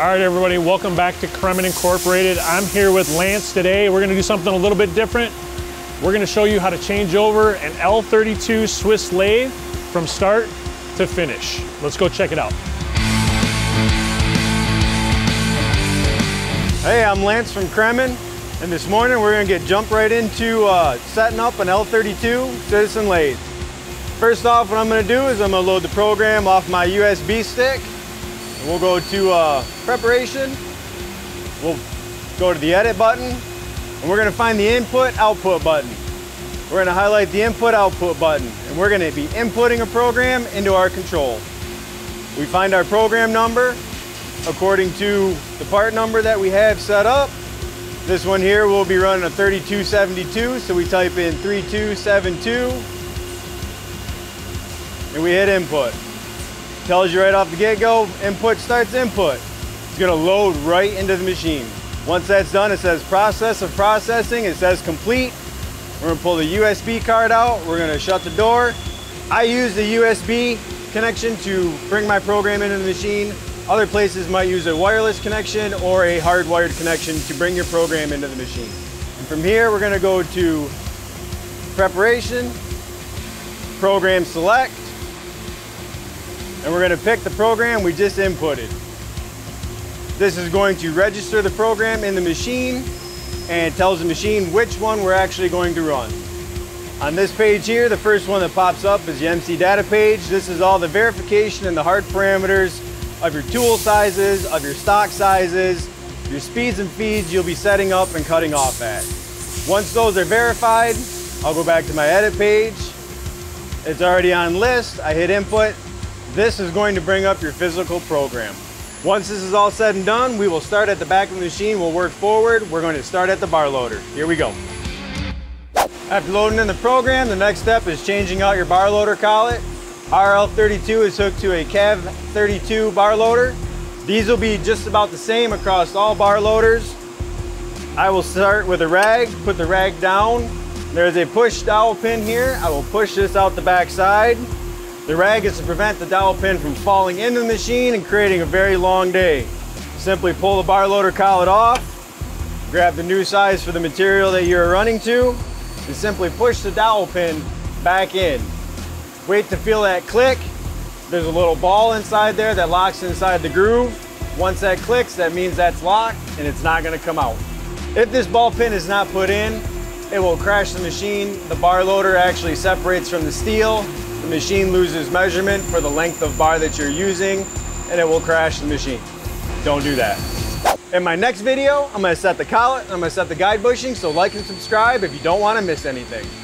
All right, everybody, welcome back to Kremin Incorporated. I'm here with Lance today. We're gonna do something a little bit different. We're gonna show you how to change over an L32 Swiss lathe from start to finish. Let's go check it out. Hey, I'm Lance from Kremin, and this morning we're gonna jump right into setting up an L32 Citizen lathe. First off, what I'm gonna do is I'm gonna load the program off my USB stick. We'll go to preparation, we'll go to the edit button, and we're gonna find the input output button. We're gonna highlight the input output button, and we're gonna be inputting a program into our control. We find our program number according to the part number that we have set up. This one here will be running a 3272, so we type in 3272, and we hit input. Tells you right off the get-go, input starts input. It's gonna load right into the machine. Once that's done, it says process of processing, it says complete. We're gonna pull the USB card out, we're gonna shut the door. I use the USB connection to bring my program into the machine. Other places might use a wireless connection or a hardwired connection to bring your program into the machine. And from here, we're gonna go to preparation, program select, and we're gonna pick the program we just inputted. This is going to register the program in the machine and tells the machine which one we're actually going to run. On this page here, the first one that pops up is the MC data page. This is all the verification and the hard parameters of your tool sizes, of your stock sizes, your speeds and feeds you'll be setting up and cutting off at. Once those are verified, I'll go back to my edit page. It's already on list, I hit input. This is going to bring up your physical program. Once this is all said and done, we will start at the back of the machine, we'll work forward. We're going to start at the bar loader. Here we go. After loading in the program, the next step is changing out your bar loader collet. Our L32 is hooked to a CAV 32 bar loader. These will be just about the same across all bar loaders. I will start with a rag, put the rag down. There's a push dowel pin here. I will push this out the back side. The rag is to prevent the dowel pin from falling into the machine and creating a very long day. Simply pull the bar loader collet off, grab the new size for the material that you're running to, and simply push the dowel pin back in. Wait to feel that click. There's a little ball inside there that locks inside the groove. Once that clicks, that means that's locked and it's not gonna come out. If this ball pin is not put in, it will crash the machine. The bar loader actually separates from the steel. The machine loses measurement for the length of bar that you're using, and it will crash the machine. Don't do that. In my next video, I'm gonna set the collet, I'm gonna set the guide bushing, so like and subscribe if you don't wanna miss anything.